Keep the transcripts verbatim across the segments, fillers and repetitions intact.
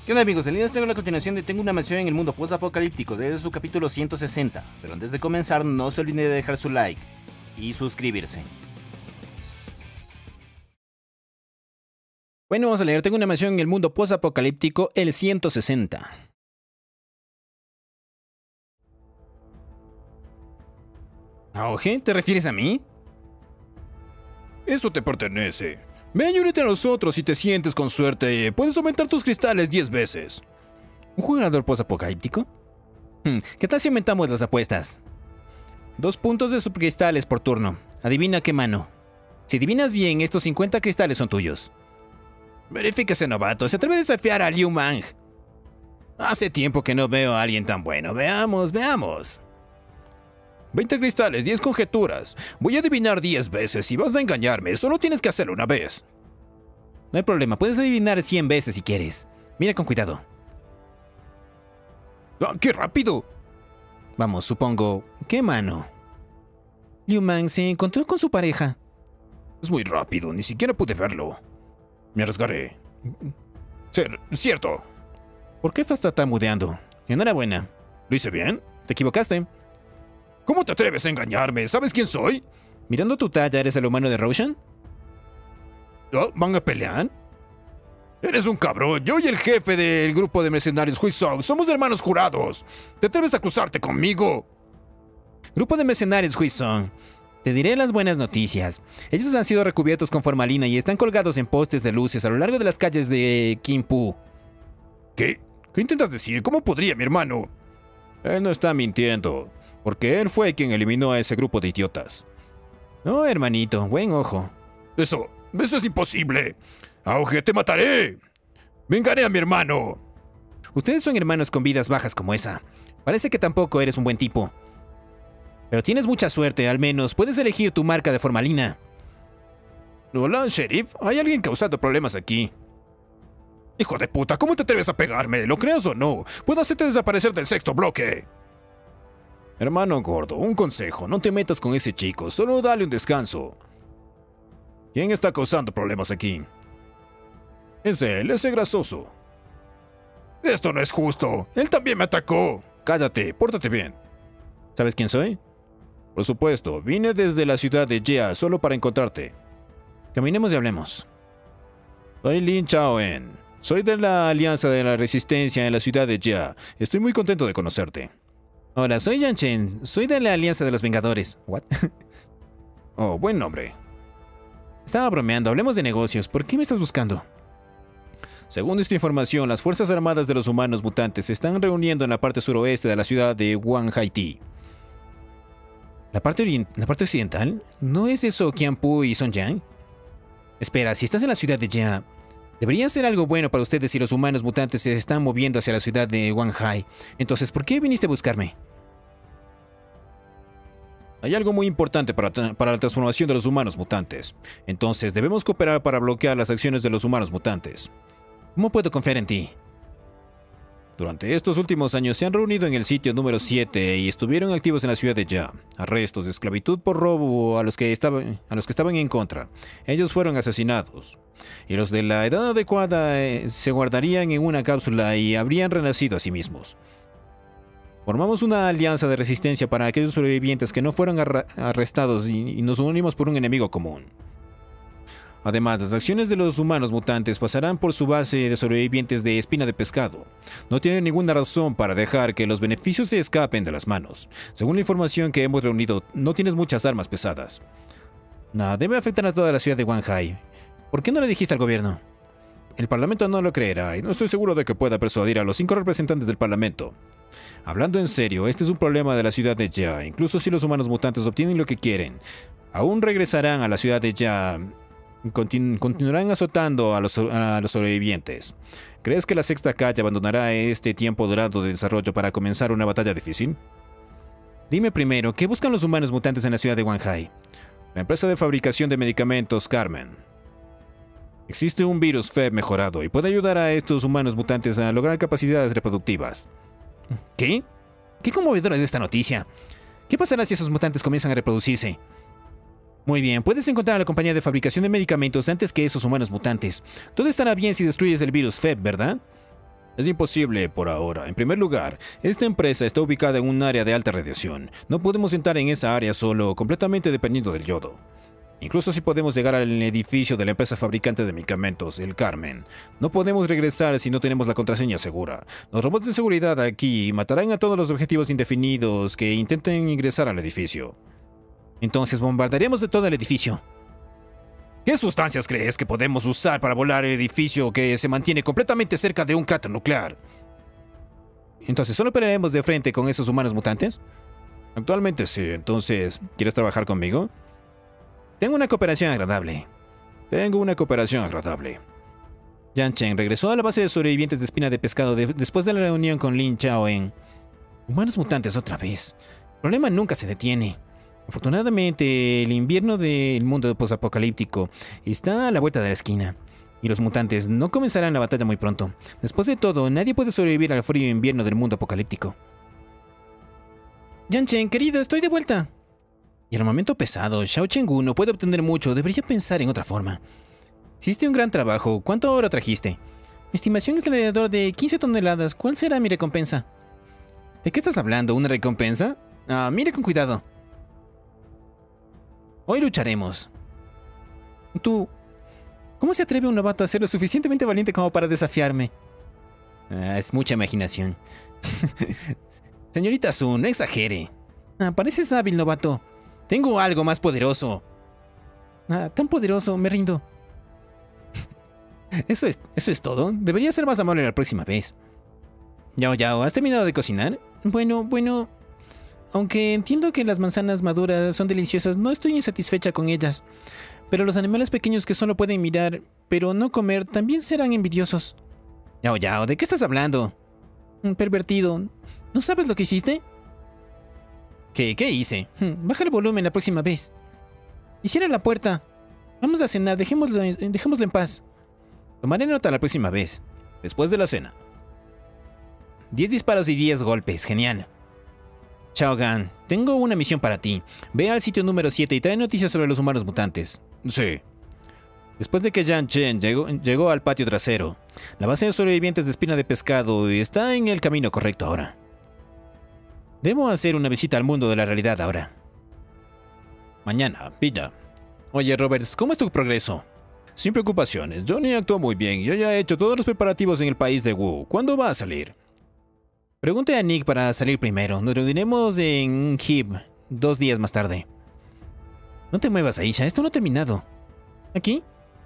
¿Qué onda, amigos? El día de hoy les traigo la continuación de Tengo una mansión en el mundo post-apocalíptico desde su capítulo ciento sesenta. Pero antes de comenzar, no se olviden de dejar su like y suscribirse. Bueno, vamos a leer Tengo una mansión en el mundo post-apocalíptico, el ciento sesenta. ¿Aoje? ¿Te refieres a mí? Esto te pertenece. Ven y únete a nosotros si te sientes con suerte. Puedes aumentar tus cristales diez veces. ¿Un jugador post-apocalíptico? Hmm, ¿Qué tal si aumentamos las apuestas? Dos puntos de subcristales por turno. Adivina qué mano. Si adivinas bien, estos cincuenta cristales son tuyos. Verifíquese, novato. ¿Se atreve a desafiar a Liu Mang? Hace tiempo que no veo a alguien tan bueno. Veamos, veamos. veinte cristales, diez conjeturas. Voy a adivinar diez veces y vas a engañarme. Solo tienes que hacerlo una vez. No hay problema, puedes adivinar cien veces si quieres. Mira con cuidado. ¡Ah, qué rápido! Vamos, supongo... ¿Qué mano? Liu Mang se encontró con su pareja. Es muy rápido, ni siquiera pude verlo. Me arriesgaré. Ser cierto. ¿Por qué estás tartamudeando? Enhorabuena. ¿Lo hice bien? Te equivocaste. ¿Cómo te atreves a engañarme? ¿Sabes quién soy? Mirando tu talla, ¿eres el humano de Roshan? ¿Oh, ¿Van a pelear? Eres un cabrón. Yo y el jefe del grupo de mercenarios Huizong somos hermanos jurados. ¿Te atreves a cruzarte conmigo? Grupo de mercenarios Huizong. Te diré las buenas noticias. Ellos han sido recubiertos con formalina y están colgados en postes de luces a lo largo de las calles de Qingpu. ¿Qué? ¿Qué intentas decir? ¿Cómo podría, mi hermano? Él no está mintiendo. Porque él fue quien eliminó a ese grupo de idiotas. No, hermanito, buen ojo. Eso, eso es imposible. Aoje, te mataré. Vengaré a mi hermano. Ustedes son hermanos con vidas bajas como esa. Parece que tampoco eres un buen tipo. Pero tienes mucha suerte, al menos puedes elegir tu marca de formalina. Hola, sheriff. Hay alguien causando problemas aquí. Hijo de puta, ¿cómo te atreves a pegarme? ¿Lo creas o no? Puedo hacerte desaparecer del sexto bloque. Hermano gordo, un consejo, no te metas con ese chico, solo dale un descanso. ¿Quién está causando problemas aquí? Es él, ese grasoso. Esto no es justo, él también me atacó. Cállate, pórtate bien. ¿Sabes quién soy? Por supuesto, vine desde la ciudad de Jia solo para encontrarte. Caminemos y hablemos. Soy Lin Chaoen, soy de la Alianza de la Resistencia en la ciudad de Jia. Estoy muy contento de conocerte. Hola, soy Yan Chen. Soy de la Alianza de los Vengadores. ¿What? Oh, buen nombre. Estaba bromeando. Hablemos de negocios. ¿Por qué me estás buscando? Según esta información, las Fuerzas Armadas de los Humanos Mutantes se están reuniendo en la parte suroeste de la ciudad de Guanghaiti. ¿La parte, ¿La parte occidental? ¿No es eso Qianpu y Sonyang? Espera, si estás en la ciudad de Jia, debería ser algo bueno para ustedes si los humanos mutantes se están moviendo hacia la ciudad de Guanghai. Entonces, ¿por qué viniste a buscarme? Hay algo muy importante para, para la transformación de los humanos mutantes. Entonces, debemos cooperar para bloquear las acciones de los humanos mutantes. ¿Cómo puedo confiar en ti? Durante estos últimos años se han reunido en el sitio número siete y estuvieron activos en la ciudad de Jia. Arrestos de esclavitud por robo a los que estaban, a los que estaban en contra. Ellos fueron asesinados. Y los de la edad adecuada eh, se guardarían en una cápsula y habrían renacido a sí mismos. Formamos una alianza de resistencia para aquellos sobrevivientes que no fueron arrestados y, y nos unimos por un enemigo común. Además, las acciones de los humanos mutantes pasarán por su base de sobrevivientes de espina de pescado. No tienen ninguna razón para dejar que los beneficios se escapen de las manos. Según la información que hemos reunido, no tienes muchas armas pesadas. No, debe afectar a toda la ciudad de Guanghai. ¿Por qué no le dijiste al gobierno? El parlamento no lo creerá y no estoy seguro de que pueda persuadir a los cinco representantes del parlamento. Hablando en serio, este es un problema de la ciudad de Jia. Incluso si los humanos mutantes obtienen lo que quieren, aún regresarán a la ciudad de Jia. Continu continuarán azotando a los, a los sobrevivientes. ¿Crees que la sexta calle abandonará este tiempo dorado de desarrollo para comenzar una batalla difícil? Dime primero, ¿qué buscan los humanos mutantes en la ciudad de Guanghai? La empresa de fabricación de medicamentos Carmen. Existe un virus F E B mejorado y puede ayudar a estos humanos mutantes a lograr capacidades reproductivas. ¿Qué? ¿Qué conmovedora es esta noticia? ¿Qué pasará si esos mutantes comienzan a reproducirse? Muy bien, puedes encontrar a la compañía de fabricación de medicamentos antes que esos humanos mutantes. Todo estará bien si destruyes el virus F E B, ¿verdad? Es imposible por ahora. En primer lugar, esta empresa está ubicada en un área de alta radiación. No podemos entrar en esa área solo, completamente dependiendo del yodo. Incluso si podemos llegar al edificio de la empresa fabricante de medicamentos, el Carmen, no podemos regresar si no tenemos la contraseña segura. Los robots de seguridad aquí matarán a todos los objetivos indefinidos que intenten ingresar al edificio. Entonces bombardearemos de todo el edificio. ¿Qué sustancias crees que podemos usar para volar el edificio que se mantiene completamente cerca de un cráter nuclear? Entonces, ¿solo pelearemos de frente con esos humanos mutantes? Actualmente sí. Entonces, ¿quieres trabajar conmigo? Tengo una cooperación agradable. Tengo una cooperación agradable. Jiang Chen regresó a la base de sobrevivientes de espina de pescado de después de la reunión con Lin Chaoen. Humanos mutantes otra vez. El problema nunca se detiene. Afortunadamente, el invierno del mundo posapocalíptico está a la vuelta de la esquina, y los mutantes no comenzarán la batalla muy pronto. Después de todo, nadie puede sobrevivir al frío invierno del mundo apocalíptico. Jiang Chen, querido, estoy de vuelta. Y al momento pesado, Xiao Chenggu no puede obtener mucho, debería pensar en otra forma. Hiciste un gran trabajo, ¿cuánto oro trajiste? Mi estimación es alrededor de quince toneladas, ¿cuál será mi recompensa? ¿De qué estás hablando? ¿Una recompensa? Ah, mire con cuidado. Hoy lucharemos. Tú... ¿Cómo se atreve un novato a ser lo suficientemente valiente como para desafiarme? Ah, es mucha imaginación. Señorita Sun, no exagere. Ah, pareces hábil, novato. Tengo algo más poderoso. Ah, tan poderoso, me rindo. Eso es, eso es todo. Debería ser más amable la próxima vez. Yao Yao, ¿has terminado de cocinar? Bueno, bueno... Aunque entiendo que las manzanas maduras son deliciosas, no estoy insatisfecha con ellas. Pero los animales pequeños que solo pueden mirar, pero no comer, también serán envidiosos. Yao Yao, ¿de qué estás hablando? Pervertido. ¿No sabes lo que hiciste? ¿Qué? ¿Qué hice? Baja el volumen la próxima vez. Y cierra la puerta. Vamos a cenar, dejémoslo, dejémoslo en paz. Tomaré nota la próxima vez. Después de la cena. Diez disparos y diez golpes, genial. Chao Gan, tengo una misión para ti. Ve al sitio número siete y trae noticias sobre los humanos mutantes. Sí. Después de que Jiang Chen llegó, llegó al patio trasero, la base de sobrevivientes de espina de pescado está en el camino correcto ahora. Debo hacer una visita al mundo de la realidad ahora. Mañana, pilla. Oye, Roberts, ¿cómo es tu progreso? Sin preocupaciones, Johnny actuó muy bien. Yo ya he hecho todos los preparativos en el país de Wu. ¿Cuándo va a salir? Pregunte a Nick para salir primero. Nos reuniremos en Hib dos días más tarde. No te muevas, Aisha. Esto no ha terminado. ¿Aquí?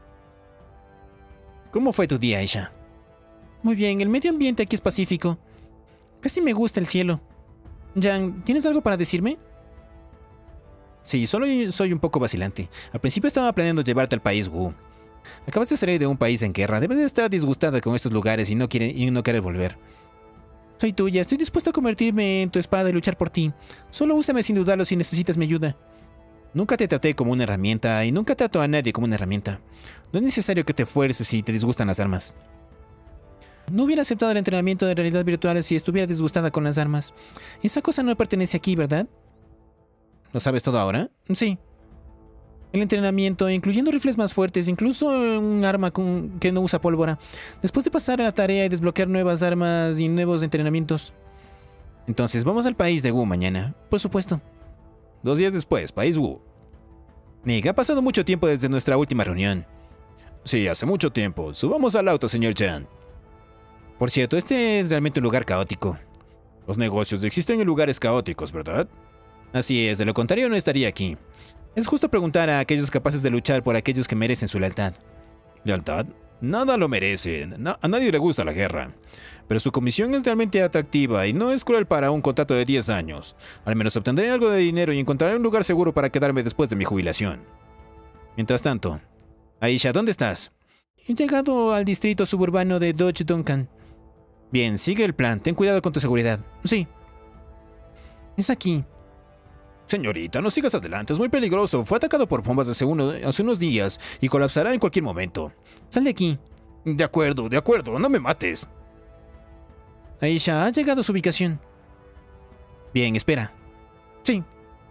¿Cómo fue tu día, Aisha? Muy bien. El medio ambiente aquí es pacífico. Casi me gusta el cielo. Yang, ¿tienes algo para decirme? Sí, solo soy un poco vacilante. Al principio estaba planeando llevarte al país Wu. Acabas de salir de un país en guerra. Debes de estar disgustada con estos lugares y no, quiere, y no querer volver. Soy tuya, estoy dispuesto a convertirme en tu espada y luchar por ti. Solo úsame sin dudarlo si necesitas mi ayuda. Nunca te traté como una herramienta y nunca trato a nadie como una herramienta. No es necesario que te esfuerces si te disgustan las armas. No hubiera aceptado el entrenamiento de realidad virtual si estuviera disgustada con las armas. Esa cosa no pertenece aquí, ¿verdad? ¿Lo sabes todo ahora? Sí. El entrenamiento, incluyendo rifles más fuertes, incluso un arma con, que no usa pólvora. Después de pasar a la tarea y desbloquear nuevas armas y nuevos entrenamientos. Entonces, vamos al país de Wu mañana. Por supuesto. Dos días después, país Wu. Nick, ha pasado mucho tiempo desde nuestra última reunión. Sí, hace mucho tiempo. Subamos al auto, señor Chan. Por cierto, este es realmente un lugar caótico. Los negocios existen en lugares caóticos, ¿verdad? Así es, de lo contrario no estaría aquí. Es justo preguntar a aquellos capaces de luchar por aquellos que merecen su lealtad. ¿Lealtad? Nada lo merece. Na- a nadie le gusta la guerra. Pero su comisión es realmente atractiva y no es cruel para un contrato de diez años. Al menos obtendré algo de dinero y encontraré un lugar seguro para quedarme después de mi jubilación. Mientras tanto, Aisha, ¿dónde estás? He llegado al distrito suburbano de Dodge Duncan. Bien, sigue el plan. Ten cuidado con tu seguridad. Sí. Es aquí. Señorita, no sigas adelante, es muy peligroso. Fue atacado por bombas hace, uno, hace unos días y colapsará en cualquier momento. Sal de aquí. De acuerdo, de acuerdo, no me mates. Aisha, ha llegado a su ubicación. Bien, espera. Sí.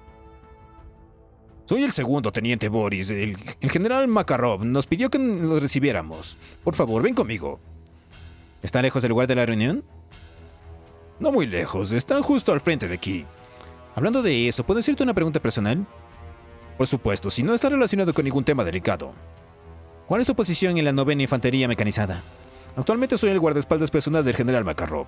Soy el segundo teniente Boris. El, el general Makarov nos pidió que lo recibiéramos. Por favor, ven conmigo. ¿Está lejos del lugar de la reunión? No muy lejos, están justo al frente de aquí. Hablando de eso, ¿puedo hacerte una pregunta personal? Por supuesto, si no está relacionado con ningún tema delicado. ¿Cuál es tu posición en la novena Infantería Mecanizada? Actualmente soy el guardaespaldas personal del general Makarov.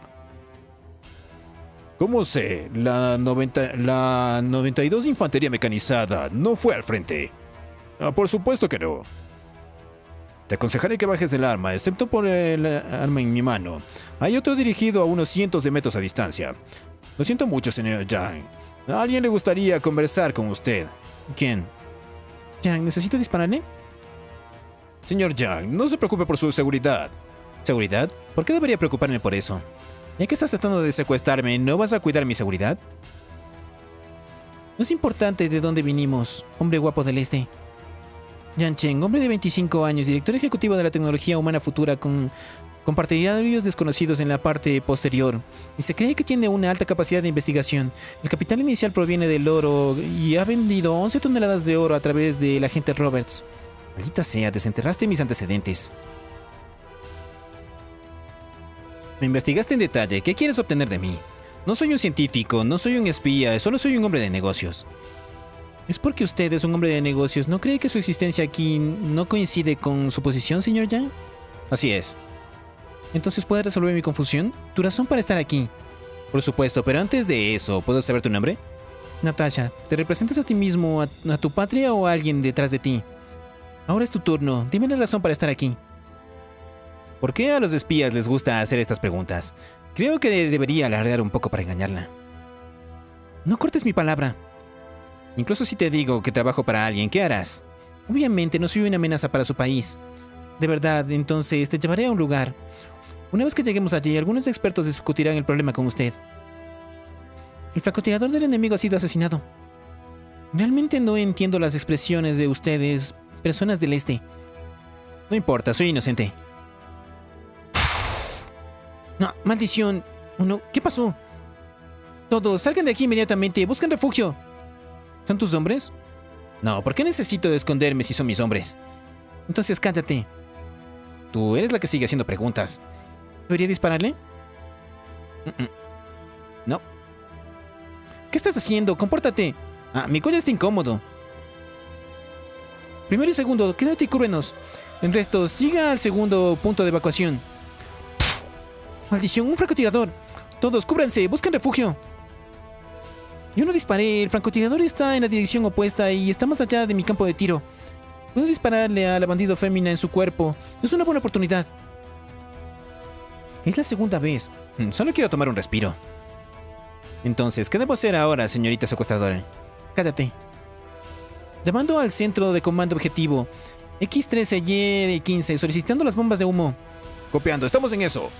¿Cómo sé? La, noventa, la noventa y dos Infantería Mecanizada no fue al frente. Ah, por supuesto que no. Te aconsejaré que bajes el arma, excepto por el arma en mi mano. Hay otro dirigido a unos cientos de metros a distancia. Lo siento mucho, señor Yang. A alguien le gustaría conversar con usted. ¿Quién? Yang, ¿necesito dispararle? Señor Yang, no se preocupe por su seguridad. ¿Seguridad? ¿Por qué debería preocuparme por eso? Ya que estás tratando de secuestrarme, ¿no vas a cuidar mi seguridad? No es importante de dónde vinimos, hombre guapo del este. Yang Chen, hombre de veinticinco años, director ejecutivo de la tecnología humana futura con, con partidarios desconocidos en la parte posterior. Y se cree que tiene una alta capacidad de investigación. El capital inicial proviene del oro y ha vendido once toneladas de oro a través del agente Roberts. Maldita sea, desenterraste mis antecedentes. Me investigaste en detalle. ¿Qué quieres obtener de mí? No soy un científico, no soy un espía, solo soy un hombre de negocios. ¿Es porque usted es un hombre de negocios? ¿No cree que su existencia aquí no coincide con su posición, señor Yang? Así es. ¿Entonces puede resolver mi confusión? ¿Tu razón para estar aquí? Por supuesto, pero antes de eso, ¿puedo saber tu nombre? Natasha, ¿te representas a ti mismo, a, a tu patria o a alguien detrás de ti? Ahora es tu turno. Dime la razón para estar aquí. ¿Por qué a los espías les gusta hacer estas preguntas? Creo que debería alardear un poco para engañarla. No cortes mi palabra. Incluso si te digo que trabajo para alguien, ¿qué harás? Obviamente no soy una amenaza para su país. De verdad, entonces te llevaré a un lugar. Una vez que lleguemos allí, algunos expertos discutirán el problema con usted. El francotirador del enemigo ha sido asesinado. Realmente no entiendo las expresiones de ustedes, personas del este. No importa, soy inocente. No, maldición. Uno, ¿qué pasó? Todos, salgan de aquí inmediatamente, busquen refugio. ¿Son tus hombres? No, ¿por qué necesito esconderme si son mis hombres? Entonces cállate. Tú eres la que sigue haciendo preguntas. ¿Debería dispararle? Mm-mm. No. ¿Qué estás haciendo? Compórtate. Ah, mi cuello está incómodo. Primero y segundo, quédate y cúbrenos. El resto, siga al segundo punto de evacuación. Maldición, un francotirador. Todos, cúbranse, busquen refugio. Yo no disparé, el francotirador está en la dirección opuesta y está más allá de mi campo de tiro. Puedo dispararle a la bandido fémina en su cuerpo. Es una buena oportunidad. Es la segunda vez. Solo quiero tomar un respiro. Entonces, ¿qué debo hacer ahora, señorita secuestradora? Cállate. Llamando al centro de comando objetivo X trece Y quince solicitando las bombas de humo. Copiando, estamos en eso.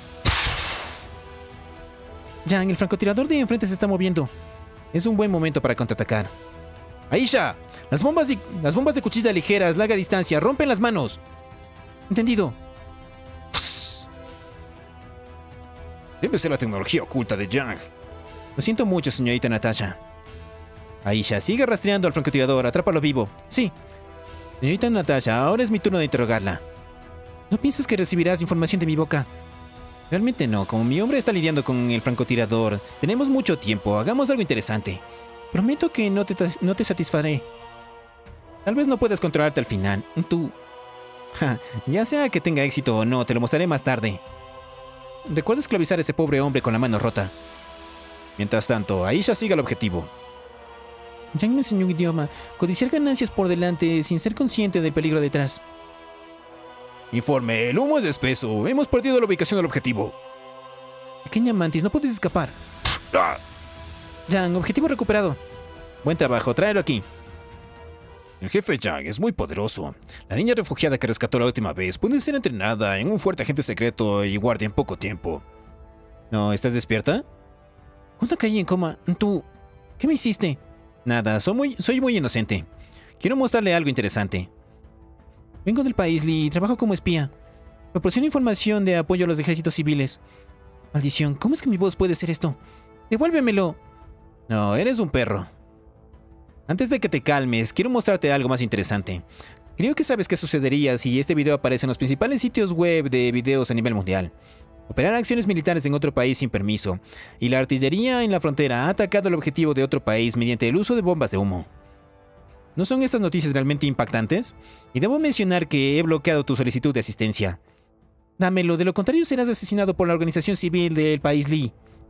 Yang, el francotirador de enfrente se está moviendo. Es un buen momento para contraatacar. Aisha, las bombas de, las bombas de cuchilla ligeras, larga distancia, rompen las manos. Entendido. Debe ser la tecnología oculta de Yang. Lo siento mucho, señorita Natasha. Aisha, sigue rastreando al francotirador, atrápalo vivo. Sí. Señorita Natasha, ahora es mi turno de interrogarla. ¿No piensas que recibirás información de mi boca? Realmente no, como mi hombre está lidiando con el francotirador, tenemos mucho tiempo, hagamos algo interesante. Prometo que no te, no te satisfaré. Tal vez no puedas controlarte al final. Tú... Ja, ya sea que tenga éxito o no, te lo mostraré más tarde. Recuerda esclavizar a ese pobre hombre con la mano rota. Mientras tanto, Aisha sigue el objetivo. Yang me enseñó un idioma, codiciar ganancias por delante sin ser consciente del peligro detrás. Informe, el humo es espeso. Hemos perdido la ubicación del objetivo. Pequeña mantis, no puedes escapar. Ah. Yang, objetivo recuperado. Buen trabajo, tráelo aquí. El jefe Yang es muy poderoso. La niña refugiada que rescató la última vez puede ser entrenada en un fuerte agente secreto y guardia en poco tiempo. ¿No estás despierta? ¿Cuándo caí en coma? Tú... ¿Qué me hiciste? Nada, soy muy, soy muy inocente. Quiero mostrarle algo interesante. Vengo del país Lee y trabajo como espía. Proporciono información de apoyo a los ejércitos civiles. Maldición, ¿cómo es que mi voz puede ser esto? ¡Devuélvemelo! No, eres un perro. Antes de que te calmes, quiero mostrarte algo más interesante. Creo que sabes qué sucedería si este video aparece en los principales sitios web de videos a nivel mundial. Operar acciones militares en otro país sin permiso, y la artillería en la frontera ha atacado el objetivo de otro país mediante el uso de bombas de humo. ¿No son estas noticias realmente impactantes? Y debo mencionar que he bloqueado tu solicitud de asistencia. Dámelo, de lo contrario serás asesinado por la organización civil del país Lee.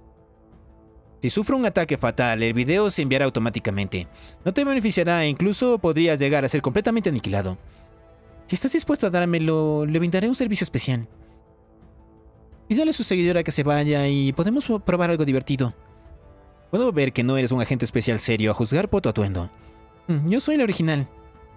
Si sufro un ataque fatal, el video se enviará automáticamente. No te beneficiará e incluso podría llegar a ser completamente aniquilado. Si estás dispuesto a dármelo, le brindaré un servicio especial. Pídale a su seguidora que se vaya y podemos probar algo divertido. Puedo ver que no eres un agente especial serio a juzgar por tu atuendo. Yo soy la original.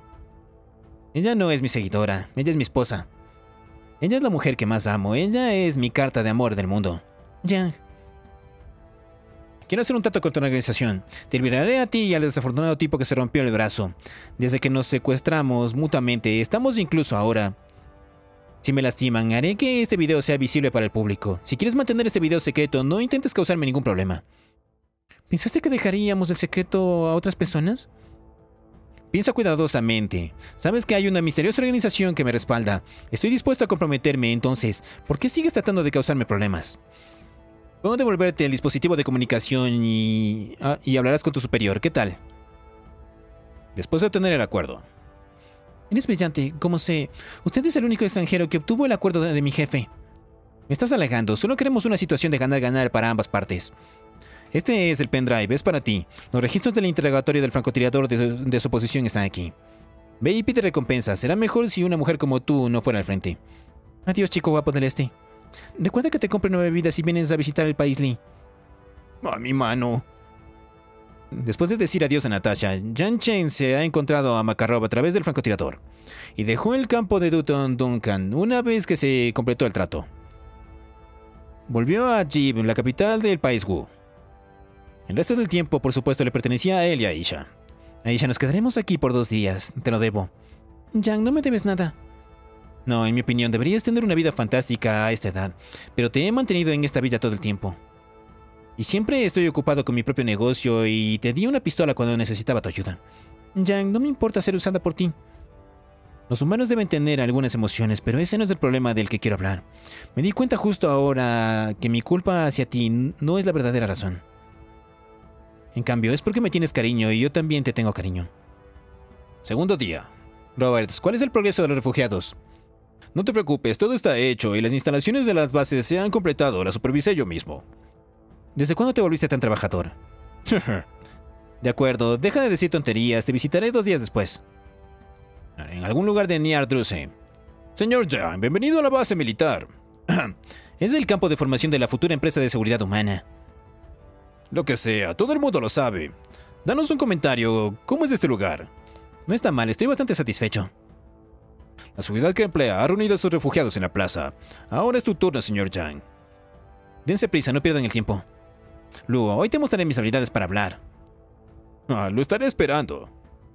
Ella no es mi seguidora, ella es mi esposa. Ella es la mujer que más amo, ella es mi carta de amor del mundo. Yang. Quiero hacer un trato con tu organización. Te liberaré a ti y al desafortunado tipo que se rompió el brazo. Desde que nos secuestramos mutuamente, estamos incluso ahora. Si me lastiman, haré que este video sea visible para el público. Si quieres mantener este video secreto, no intentes causarme ningún problema. ¿Pensaste que dejaríamos el secreto a otras personas? Piensa cuidadosamente. Sabes que hay una misteriosa organización que me respalda. Estoy dispuesto a comprometerme, entonces, ¿por qué sigues tratando de causarme problemas? Puedo devolverte el dispositivo de comunicación y... Ah, y hablarás con tu superior. ¿Qué tal? Después de obtener el acuerdo. Eres brillante, como sé. Usted es el único extranjero que obtuvo el acuerdo de, de mi jefe. Me estás alegando. Solo queremos una situación de ganar-ganar para ambas partes. Este es el pendrive, es para ti. Los registros del interrogatorio del francotirador de, de su posición están aquí. Ve y pide recompensa. Será mejor si una mujer como tú no fuera al frente. Adiós, chico guapo del este. Recuerda que te compre nueve vidas si vienes a visitar el país Lee. A mi mano. Después de decir adiós a Natasha, Yang Chen se ha encontrado a Makarov a través del francotirador y dejó el campo de Dutton Duncan una vez que se completó el trato. Volvió a Jib, la capital del país Wu. El resto del tiempo, por supuesto, le pertenecía a él y a Aisha. Aisha, nos quedaremos aquí por dos días, te lo debo. Yang, no me debes nada. No, en mi opinión, deberías tener una vida fantástica a esta edad, pero te he mantenido en esta villa todo el tiempo. Y siempre estoy ocupado con mi propio negocio y te di una pistola cuando necesitaba tu ayuda. Yang, no me importa ser usada por ti. Los humanos deben tener algunas emociones, pero ese no es el problema del que quiero hablar. Me di cuenta justo ahora que mi culpa hacia ti no es la verdadera razón. En cambio, es porque me tienes cariño y yo también te tengo cariño. Segundo día. Roberts, ¿cuál es el progreso de los refugiados? No te preocupes, todo está hecho y las instalaciones de las bases se han completado, las supervisé yo mismo. ¿Desde cuándo te volviste tan trabajador? De acuerdo, deja de decir tonterías, te visitaré dos días después. En algún lugar de Niar Druze. Señor Yang, bienvenido a la base militar. Es el campo de formación de la futura empresa de seguridad humana. Lo que sea, todo el mundo lo sabe. Danos un comentario, ¿cómo es este lugar? No está mal, estoy bastante satisfecho. La seguridad que emplea ha reunido a sus refugiados en la plaza. Ahora es tu turno, señor Yang. Dense prisa, no pierdan el tiempo. Luo, hoy te mostraré mis habilidades para hablar. Ah, lo estaré esperando.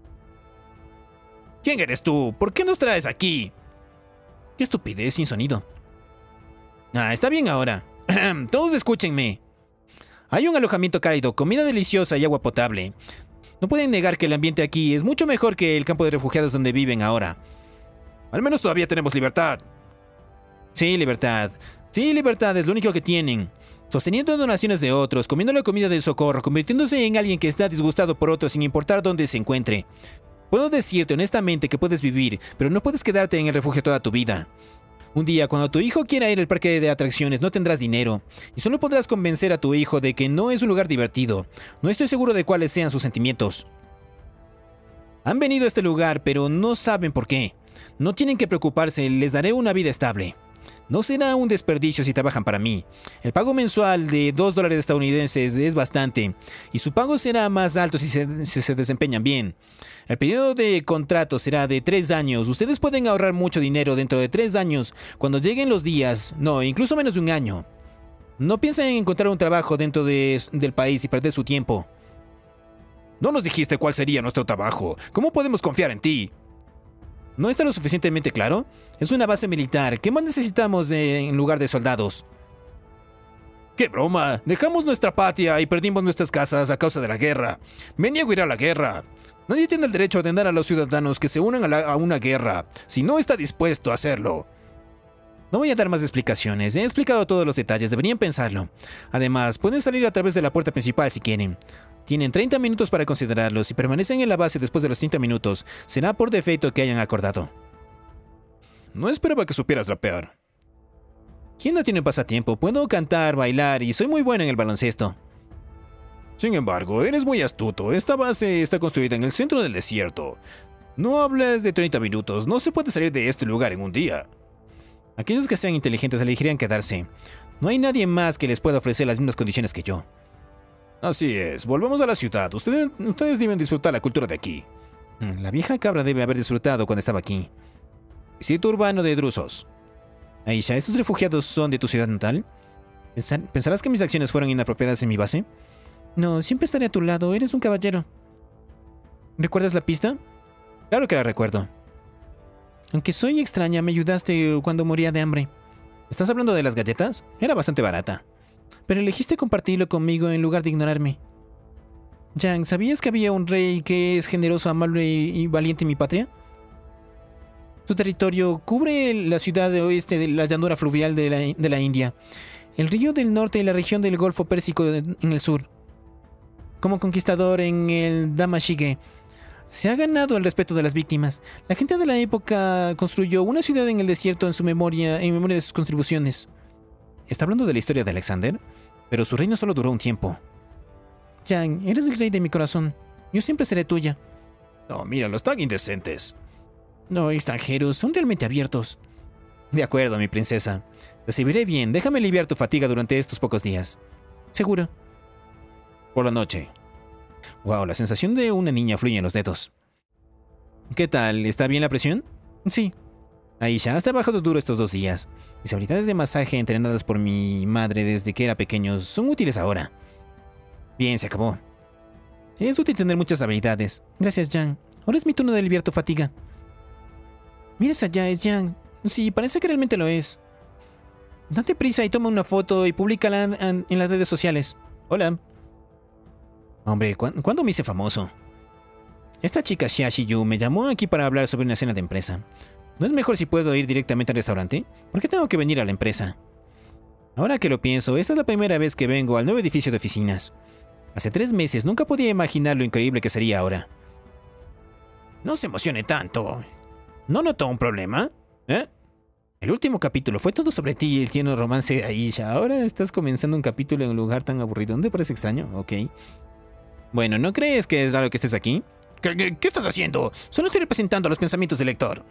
¿Quién eres tú? ¿Por qué nos traes aquí? Qué estupidez sin sonido. Ah, está bien ahora. Todos escúchenme. Hay un alojamiento cálido, comida deliciosa y agua potable. No pueden negar que el ambiente aquí es mucho mejor que el campo de refugiados donde viven ahora. Al menos todavía tenemos libertad. Sí, libertad. Sí, libertad es lo único que tienen. Sosteniendo donaciones de otros, comiendo la comida del socorro, convirtiéndose en alguien que está disgustado por otros sin importar dónde se encuentre. Puedo decirte honestamente que puedes vivir, pero no puedes quedarte en el refugio toda tu vida. Un día, cuando tu hijo quiera ir al parque de atracciones, no tendrás dinero, y solo podrás convencer a tu hijo de que no es un lugar divertido. No estoy seguro de cuáles sean sus sentimientos. Han venido a este lugar, pero no saben por qué. No tienen que preocuparse, les daré una vida estable. No será un desperdicio si trabajan para mí. El pago mensual de dos dólares estadounidenses es bastante, y su pago será más alto si se, si se desempeñan bien. El periodo de contrato será de tres años. Ustedes pueden ahorrar mucho dinero dentro de tres años cuando lleguen los días, no, incluso menos de un año. No piensen en encontrar un trabajo dentro de, del país y perder su tiempo. No nos dijiste cuál sería nuestro trabajo. ¿Cómo podemos confiar en ti? ¿No está lo suficientemente claro? Es una base militar. ¿Qué más necesitamos de, en lugar de soldados? ¡Qué broma! Dejamos nuestra patria y perdimos nuestras casas a causa de la guerra. Me niego a ir a la guerra. Nadie tiene el derecho a ordenar a los ciudadanos que se unan a, la, a una guerra si no está dispuesto a hacerlo. No voy a dar más explicaciones, he explicado todos los detalles, deberían pensarlo. Además, pueden salir a través de la puerta principal si quieren. Tienen treinta minutos para considerarlo. Si permanecen en la base después de los treinta minutos, será por defecto que hayan acordado. No esperaba que supieras rapear. ¿Quién no tiene pasatiempo? Puedo cantar, bailar y soy muy bueno en el baloncesto. Sin embargo, eres muy astuto. Esta base está construida en el centro del desierto. No hables de treinta minutos. No se puede salir de este lugar en un día. Aquellos que sean inteligentes elegirían quedarse. No hay nadie más que les pueda ofrecer las mismas condiciones que yo. Así es. Volvemos a la ciudad. Ustedes, ustedes deben disfrutar la cultura de aquí. La vieja cabra debe haber disfrutado cuando estaba aquí. Sitio urbano de Drusos. Aisha, ¿estos refugiados son de tu ciudad natal? ¿Pensarás que mis acciones fueron inapropiadas en mi base? No, siempre estaré a tu lado, eres un caballero. ¿Recuerdas la pista? Claro que la recuerdo. Aunque soy extraña, me ayudaste cuando moría de hambre. ¿Estás hablando de las galletas? Era bastante barata. Pero elegiste compartirlo conmigo en lugar de ignorarme. Yang, ¿sabías que había un rey que es generoso, amable y valiente en mi patria? Su territorio cubre la ciudad de oeste de la llanura fluvial de la, de la India, el río del norte y la región del Golfo Pérsico en el sur. Como conquistador en el Damashige, se ha ganado el respeto de las víctimas. La gente de la época construyó una ciudad en el desierto en su memoria, en memoria de sus contribuciones. ¿Está hablando de la historia de Alexander? Pero su reino solo duró un tiempo. Yang, eres el rey de mi corazón. Yo siempre seré tuya. No, mira, los tan indecentes. No, extranjeros, son realmente abiertos. De acuerdo, mi princesa. Te serviré bien. Déjame aliviar tu fatiga durante estos pocos días. Seguro. Por la noche. Wow, la sensación de una niña fluye en los dedos. ¿Qué tal? ¿Está bien la presión? Sí. Aisha, has trabajado duro estos dos días. Mis habilidades de masaje entrenadas por mi madre desde que era pequeño son útiles ahora. Bien, se acabó. Es útil tener muchas habilidades. Gracias, Yang. Ahora es mi turno de aliviar tu fatiga. Mires allá, es Yang. Sí, parece que realmente lo es. Date prisa y toma una foto y públicala en, en las redes sociales. Hola. Hombre, ¿cu ¿cuándo me hice famoso? Esta chica Xia Shiyu me llamó aquí para hablar sobre una cena de empresa. ¿No es mejor si puedo ir directamente al restaurante? ¿Por qué tengo que venir a la empresa? Ahora que lo pienso, esta es la primera vez que vengo al nuevo edificio de oficinas. Hace tres meses nunca podía imaginar lo increíble que sería ahora. No se emocione tanto. ¿No notó un problema? ¿Eh? El último capítulo fue todo sobre ti y el tierno romance de Aisha. Ahora estás comenzando un capítulo en un lugar tan aburrido. ¿No te parece extraño? Ok. Bueno, ¿no crees que es raro que estés aquí? ¿Qué, qué, qué estás haciendo? Solo estoy representando los pensamientos del lector.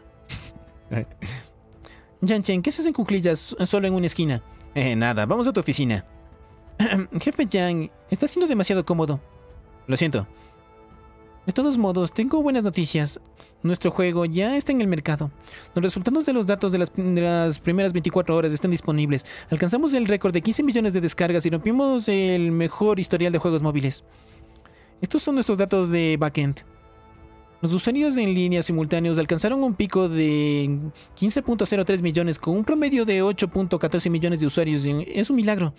Yanchen, ¿qué haces en cuclillas solo en una esquina? Eh, nada, vamos a tu oficina. Jefe Yang, está siendo demasiado cómodo. Lo siento. De todos modos, tengo buenas noticias. Nuestro juego ya está en el mercado. Los resultados de los datos de las, de las primeras veinticuatro horas están disponibles. Alcanzamos el récord de quince millones de descargas y rompimos el mejor historial de juegos móviles. Estos son nuestros datos de backend. Los usuarios en línea simultáneos alcanzaron un pico de quince punto cero tres millones con un promedio de ocho punto catorce millones de usuarios. Es un milagro.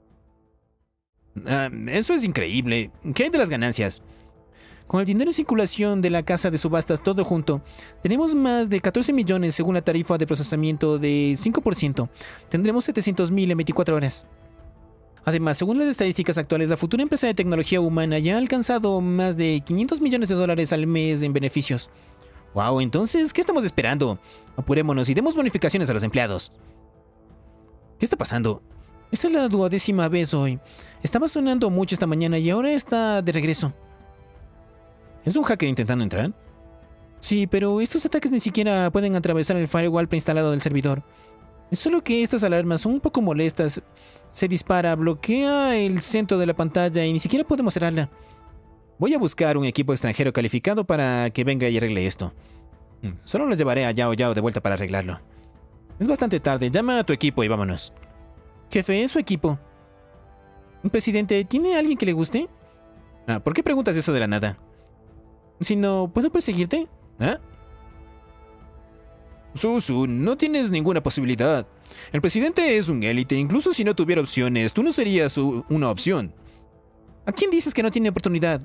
Uh, eso es increíble. ¿Qué hay de las ganancias? Con el dinero en circulación de la casa de subastas todo junto, tenemos más de catorce millones según la tarifa de procesamiento de cinco por ciento. Tendremos setecientos mil en veinticuatro horas. Además, según las estadísticas actuales, la futura empresa de tecnología humana ya ha alcanzado más de quinientos millones de dólares al mes en beneficios. Wow, entonces, ¿qué estamos esperando? Apurémonos y demos bonificaciones a los empleados. ¿Qué está pasando? Esta es la duodécima vez hoy. Estaba sonando mucho esta mañana y ahora está de regreso. ¿Es un hacker intentando entrar? Sí, pero estos ataques ni siquiera pueden atravesar el firewall preinstalado del servidor. Es solo que estas alarmas son un poco molestas. Se dispara, bloquea el centro de la pantalla y ni siquiera podemos cerrarla. Voy a buscar un equipo extranjero calificado para que venga y arregle esto. Solo lo llevaré a Yao Yao de vuelta para arreglarlo. Es bastante tarde, llama a tu equipo y vámonos. Jefe, es su equipo. Presidente, ¿tiene alguien que le guste? Ah, ¿por qué preguntas eso de la nada? Si no, ¿puedo perseguirte? ¿Eh? Susu, no tienes ninguna posibilidad. El presidente es un élite, incluso si no tuviera opciones, tú no serías una opción. ¿A quién dices que no tiene oportunidad?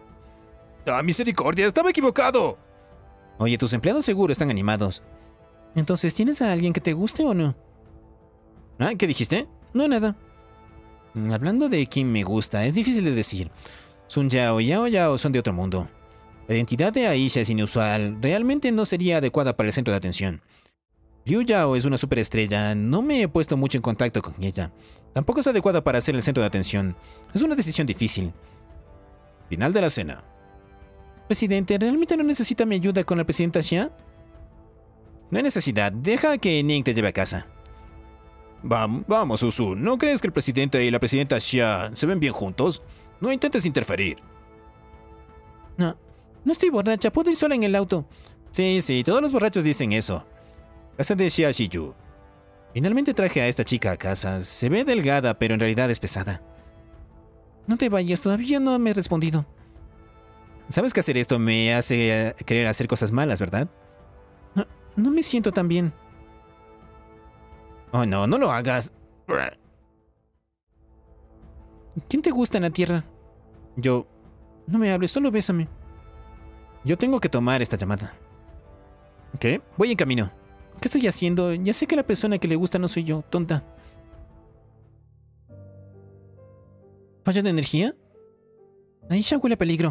¡Ah, misericordia! ¡Estaba equivocado! Oye, tus empleados seguro están animados. Entonces, ¿tienes a alguien que te guste o no? ¿Ah, qué dijiste? No, nada. Hablando de quién me gusta, es difícil de decir. Sun Yao y Yao Yao son de otro mundo. La identidad de Aisha es inusual, realmente no sería adecuada para el centro de atención. Liu Yao es una superestrella, no me he puesto mucho en contacto con ella. Tampoco es adecuada para ser el centro de atención. Es una decisión difícil. Final de la cena. Presidente, ¿realmente no necesita mi ayuda con la presidenta Xia? No hay necesidad, deja que Ning te lleve a casa. Vamos, vamos, Susu, ¿no crees que el presidente y la presidenta Xia se ven bien juntos? No intentes interferir. No, no estoy borracha, puedo ir sola en el auto. Sí, sí, todos los borrachos dicen eso. Casa de Xia Shiyu. Finalmente traje a esta chica a casa. Se ve delgada, pero en realidad es pesada. No te vayas, todavía no me has respondido. Sabes que hacer esto me hace querer hacer cosas malas, ¿verdad? No, no me siento tan bien. Oh, no, no lo hagas. ¿Quién te gusta en la tierra? Yo. No me hables, solo bésame. Yo tengo que tomar esta llamada. ¿Qué? Voy en camino. ¿Qué estoy haciendo? Ya sé que la persona que le gusta no soy yo, tonta. ¿Falla de energía? Aisha huele a peligro.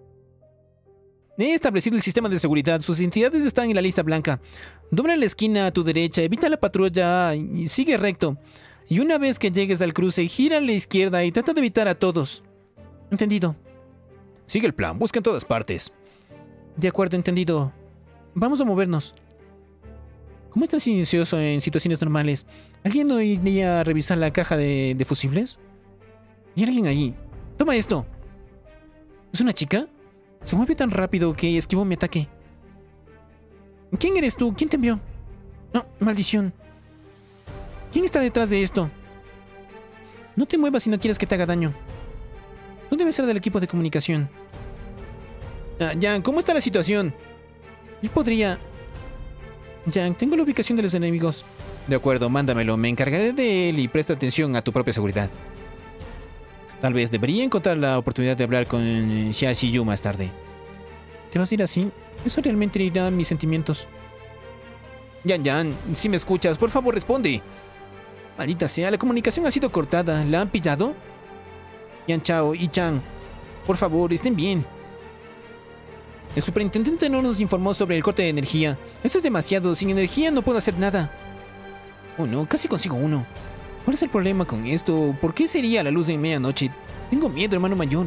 He establecido el sistema de seguridad. Sus entidades están en la lista blanca. Dobla la esquina a tu derecha, evita la patrulla y sigue recto. Y una vez que llegues al cruce, gira a la izquierda y trata de evitar a todos. Entendido. Sigue el plan, busca en todas partes. De acuerdo, entendido. Vamos a movernos. ¿Cómo estás silencioso en situaciones normales? ¿Alguien no iría a revisar la caja de, de fusibles? ¿Hay alguien allí? Toma esto. ¿Es una chica? Se mueve tan rápido que esquivó mi ataque. ¿Quién eres tú? ¿Quién te envió? No, maldición. ¿Quién está detrás de esto? No te muevas si no quieres que te haga daño. Tú debes ser del equipo de comunicación. Ah, Yang, ¿cómo está la situación? Yo podría... Yang, tengo la ubicación de los enemigos. De acuerdo, mándamelo. Me encargaré de él y presta atención a tu propia seguridad. Tal vez debería encontrar la oportunidad de hablar con Xia Shiyu más tarde. ¿Te vas a ir así? Eso realmente herirá mis sentimientos. Yan Yan, si me escuchas, por favor responde. Maldita sea, la comunicación ha sido cortada. ¿La han pillado? Yan Chao y Chang, por favor, estén bien. El superintendente no nos informó sobre el corte de energía. Esto es demasiado. Sin energía no puedo hacer nada. Oh no, casi consigo uno. ¿Cuál es el problema con esto? ¿Por qué sería la luz de medianoche? Tengo miedo, hermano mayor.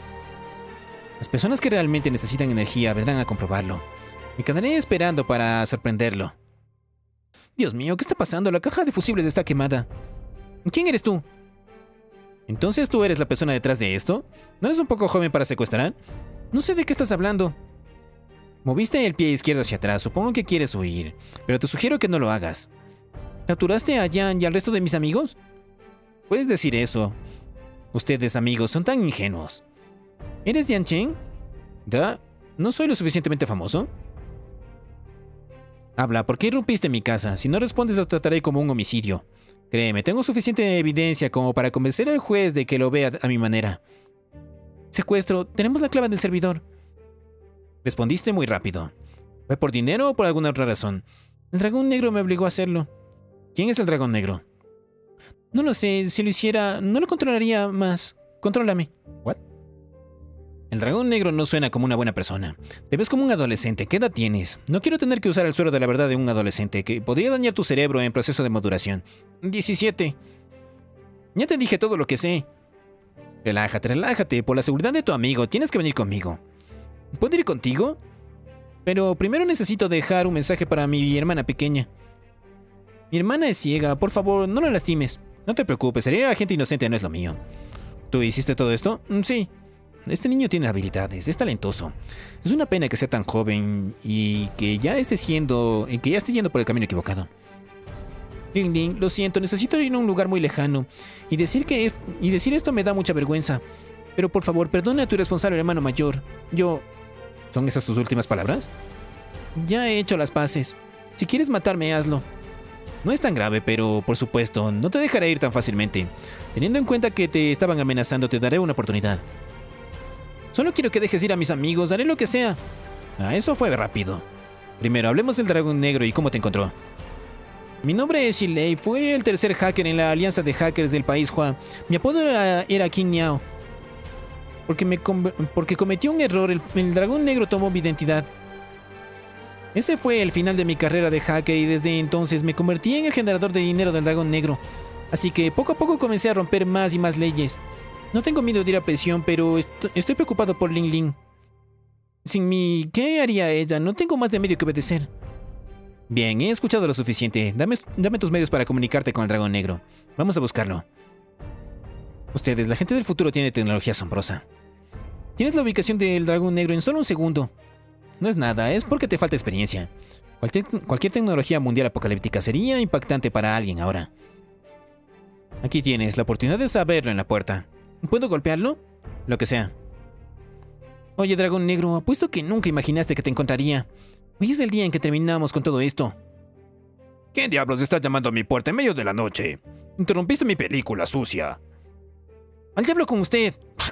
Las personas que realmente necesitan energía vendrán a comprobarlo. Me quedaré esperando para sorprenderlo. Dios mío, ¿qué está pasando? La caja de fusibles está quemada. ¿Quién eres tú? ¿Entonces tú eres la persona detrás de esto? ¿No eres un poco joven para secuestrar? No sé de qué estás hablando. Moviste el pie izquierdo hacia atrás, supongo que quieres huir, pero te sugiero que no lo hagas. ¿Capturaste a Yan y al resto de mis amigos? Puedes decir eso. Ustedes, amigos, son tan ingenuos. ¿Eres Yan Chen? ¿Da? ¿No soy lo suficientemente famoso? Habla, ¿por qué irrumpiste en mi casa? Si no respondes lo trataré como un homicidio. Créeme, tengo suficiente evidencia como para convencer al juez de que lo vea a mi manera. Secuestro, tenemos la clave del servidor. Respondiste muy rápido. ¿Fue por dinero o por alguna otra razón? El dragón negro me obligó a hacerlo. ¿Quién es el dragón negro? No lo sé, si lo hiciera, no lo controlaría más. Contrólame. ¿What? El dragón negro no suena como una buena persona. Te ves como un adolescente. ¿Qué edad tienes? No quiero tener que usar el suero de la verdad de un adolescente, que podría dañar tu cerebro en proceso de maduración. diecisiete. Ya te dije todo lo que sé. Relájate, relájate. Por la seguridad de tu amigo, tienes que venir conmigo. ¿Puedo ir contigo? Pero primero necesito dejar un mensaje para mi hermana pequeña. Mi hermana es ciega, por favor, no la lastimes. No te preocupes, herir a gente inocente no es lo mío. ¿Tú hiciste todo esto? Sí. Este niño tiene habilidades, es talentoso. Es una pena que sea tan joven y que ya esté siendo, que ya esté yendo por el camino equivocado. Ling Ling, lo siento, necesito ir a un lugar muy lejano. Y decir, que es, y decir esto me da mucha vergüenza. Pero por favor, perdona a tu irresponsable hermano mayor. Yo... ¿Son esas tus últimas palabras? Ya he hecho las paces. Si quieres matarme, hazlo. No es tan grave, pero por supuesto, no te dejaré ir tan fácilmente. Teniendo en cuenta que te estaban amenazando, te daré una oportunidad. Solo quiero que dejes ir a mis amigos, haré lo que sea. Ah, eso fue rápido. Primero, hablemos del dragón negro y cómo te encontró. Mi nombre es Shirley, fui el tercer hacker en la alianza de hackers del país Hua. Mi apodo era, era King Niao. Porque, me porque cometí un error, el, el dragón negro tomó mi identidad. Ese fue el final de mi carrera de hacker y desde entonces me convertí en el generador de dinero del dragón negro. Así que poco a poco comencé a romper más y más leyes. No tengo miedo de ir a prisión, pero est estoy preocupado por Ling Ling. Sin mí, ¿qué haría ella? No tengo más de medio que obedecer. Bien, he escuchado lo suficiente. Dame, dame tus medios para comunicarte con el dragón negro. Vamos a buscarlo. Ustedes, la gente del futuro tiene tecnología asombrosa. Tienes la ubicación del dragón negro en solo un segundo. No es nada, es porque te falta experiencia. Cualquier, cualquier tecnología mundial apocalíptica sería impactante para alguien ahora. Aquí tienes la oportunidad de saberlo en la puerta. ¿Puedo golpearlo? Lo que sea. Oye, dragón negro, apuesto que nunca imaginaste que te encontraría. Hoy es el día en que terminamos con todo esto. ¿Quién diablos está llamando a mi puerta en medio de la noche? Interrumpiste mi película, sucia. ¡Al diablo con usted!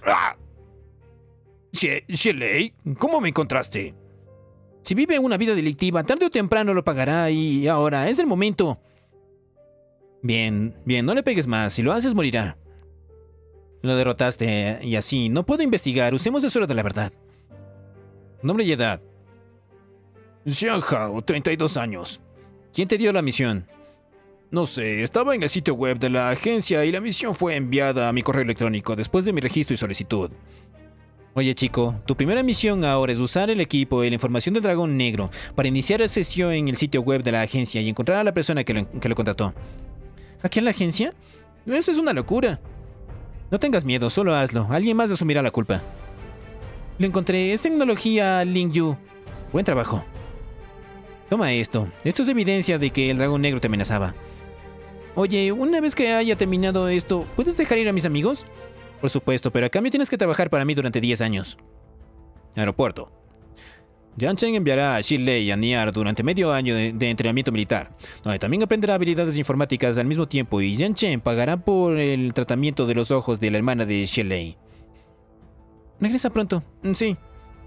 Shirley, ¿cómo me encontraste? Si vive una vida delictiva, tarde o temprano lo pagará y ahora es el momento. Bien, bien, no le pegues más. Si lo haces, morirá. Lo derrotaste y así. No puedo investigar. Usemos el suelo de la verdad. Nombre y edad. Xiang Hao, treinta y dos años. ¿Quién te dio la misión? No sé, estaba en el sitio web de la agencia y la misión fue enviada a mi correo electrónico después de mi registro y solicitud. Oye chico, tu primera misión ahora es usar el equipo y la información del dragón negro para iniciar la sesión en el sitio web de la agencia y encontrar a la persona que lo, que lo contrató. ¿Hackear la agencia? Eso es una locura. No tengas miedo, solo hazlo. Alguien más asumirá la culpa. Lo encontré, es tecnología Ling Yu. Buen trabajo. Toma esto. Esto es evidencia de que el dragón negro te amenazaba. Oye, una vez que haya terminado esto, ¿puedes dejar ir a mis amigos? Por supuesto, pero a cambio tienes que trabajar para mí durante diez años. Aeropuerto. Jiang Chen enviará a Shirley y a Niar durante medio año de, de entrenamiento militar, donde también aprenderá habilidades informáticas al mismo tiempo y Jiang Chen pagará por el tratamiento de los ojos de la hermana de Shirley. Regresa pronto. Sí.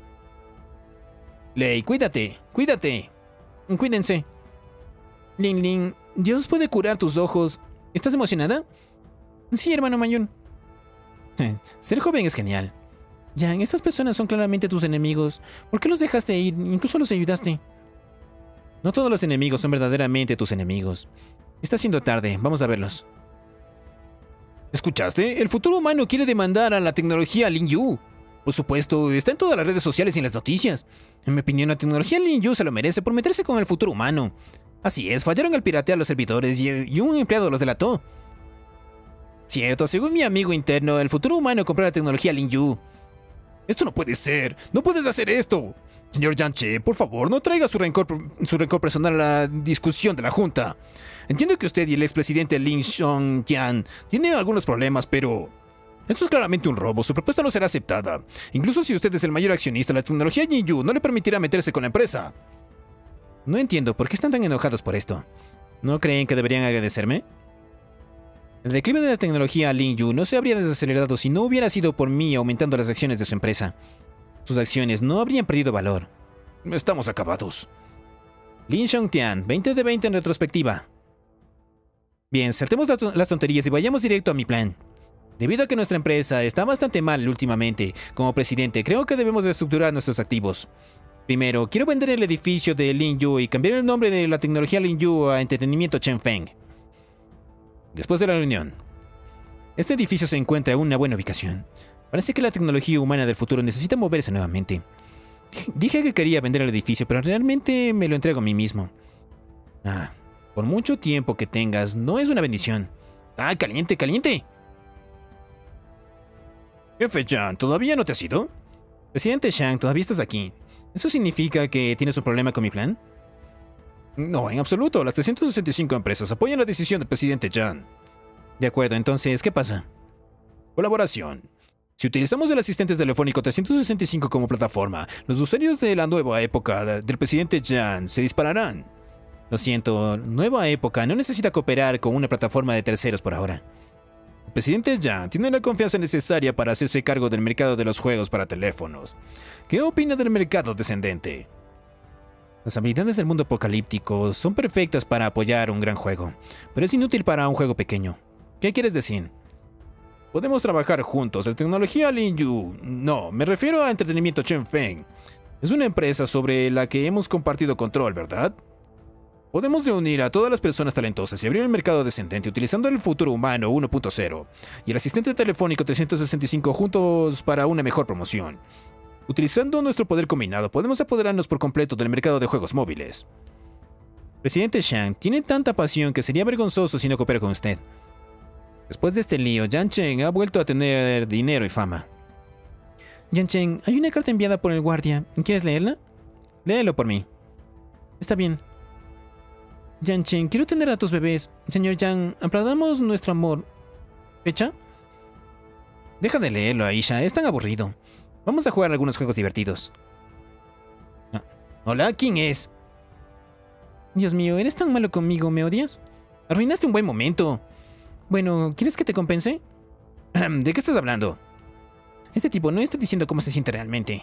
Lei, cuídate, cuídate. Cuídense. Ling Ling, Dios puede curar tus ojos. ¿Estás emocionada? Sí, hermano mayor. Ser joven es genial. Yang, estas personas son claramente tus enemigos. ¿Por qué los dejaste ir? Incluso los ayudaste. No todos los enemigos son verdaderamente tus enemigos. Está siendo tarde, vamos a verlos. ¿Escuchaste? El futuro humano quiere demandar a la tecnología Ling Yu. Por supuesto, está en todas las redes sociales y en las noticias. En mi opinión, la tecnología Ling Yu se lo merece por meterse con el futuro humano. Así es, fallaron al piratear los servidores y, y un empleado los delató. Cierto, según mi amigo interno, el futuro humano compró la tecnología Ling Yu. Esto no puede ser, no puedes hacer esto. Señor Jiang Chen, por favor, no traiga su rencor, su rencor personal a la discusión de la Junta. Entiendo que usted y el expresidente Lin Xiongtian tienen algunos problemas, pero esto es claramente un robo. Su propuesta no será aceptada. Incluso si usted es el mayor accionista, la tecnología Ling Yu no le permitirá meterse con la empresa. No entiendo, ¿por qué están tan enojados por esto? ¿No creen que deberían agradecerme? El declive de la tecnología Ling Yu no se habría desacelerado si no hubiera sido por mí aumentando las acciones de su empresa. Sus acciones no habrían perdido valor. Estamos acabados. Lin Xiongtian, veinte de veinte en retrospectiva. Bien, saltemos las tonterías y vayamos directo a mi plan. Debido a que nuestra empresa está bastante mal últimamente, como presidente, creo que debemos reestructurar nuestros activos. Primero, quiero vender el edificio de Ling Yu y cambiar el nombre de la tecnología Ling Yu a Entretenimiento Chengfeng. Después de la reunión. Este edificio se encuentra en una buena ubicación. Parece que la tecnología humana del futuro necesita moverse nuevamente. Dije que quería vender el edificio, pero realmente me lo entrego a mí mismo. Ah, por mucho tiempo que tengas, no es una bendición. ¡Ah, caliente, caliente! Jefe Jiang, ¿todavía no te has ido? Presidente Shang, todavía estás aquí. ¿Eso significa que tienes un problema con mi plan? No, en absoluto. Las trescientas sesenta y cinco empresas apoyan la decisión del presidente Jiang. De acuerdo, entonces, ¿qué pasa? Colaboración. Si utilizamos el asistente telefónico trescientos sesenta y cinco como plataforma, los usuarios de la nueva época del presidente Jiang se dispararán. Lo siento, nueva época no necesita cooperar con una plataforma de terceros por ahora. El presidente Jiang tiene la confianza necesaria para hacerse cargo del mercado de los juegos para teléfonos. ¿Qué opina del mercado descendente? Las habilidades del mundo apocalíptico son perfectas para apoyar un gran juego, pero es inútil para un juego pequeño. ¿Qué quieres decir? Podemos trabajar juntos. La tecnología Linju... No, me refiero a entretenimiento Chenfeng. Es una empresa sobre la que hemos compartido control, ¿verdad? Podemos reunir a todas las personas talentosas y abrir el mercado descendente utilizando el futuro humano uno punto cero y el asistente telefónico trescientos sesenta y cinco juntos para una mejor promoción. Utilizando nuestro poder combinado, podemos apoderarnos por completo del mercado de juegos móviles. Presidente Shang, tiene tanta pasión que sería vergonzoso si no coopera con usted. Después de este lío, Yang Chen ha vuelto a tener dinero y fama. Yang Chen, hay una carta enviada por el guardia. ¿Quieres leerla? Léelo por mí. Está bien. Yang Chen, quiero tener a tus bebés. Señor Yang, aplaudamos nuestro amor. ¿Fecha? Deja de leerlo, Aisha. Es tan aburrido. Vamos a jugar algunos juegos divertidos. Ah, hola, ¿quién es? Dios mío, eres tan malo conmigo, ¿me odias? Arruinaste un buen momento. Bueno, ¿quieres que te compense? ¿De qué estás hablando? Este tipo no está diciendo cómo se siente realmente.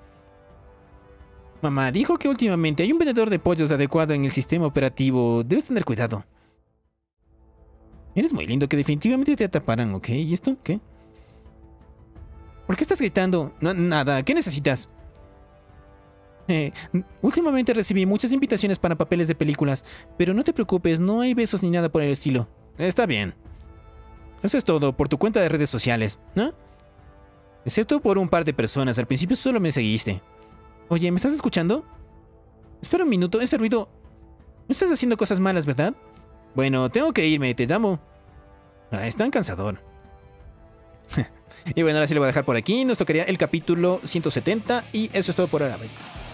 Mamá dijo que últimamente hay un vendedor de pollos adecuado en el sistema operativo. Debes tener cuidado. Eres muy lindo, que definitivamente te atraparán, ¿ok? ¿Y esto? ¿Qué? ¿Por qué estás gritando? No, nada, ¿qué necesitas? Eh, últimamente recibí muchas invitaciones para papeles de películas, pero no te preocupes, no hay besos ni nada por el estilo. Está bien. Eso es todo, por tu cuenta de redes sociales, ¿no? Excepto por un par de personas, al principio solo me seguiste. Oye, ¿me estás escuchando? Espera un minuto, ese ruido... No estás haciendo cosas malas, ¿verdad? Bueno, tengo que irme, te llamo. Ah, es tan cansador. Y bueno, ahora sí lo voy a dejar por aquí. Nos tocaría el capítulo ciento setenta y eso es todo por ahora. Bye.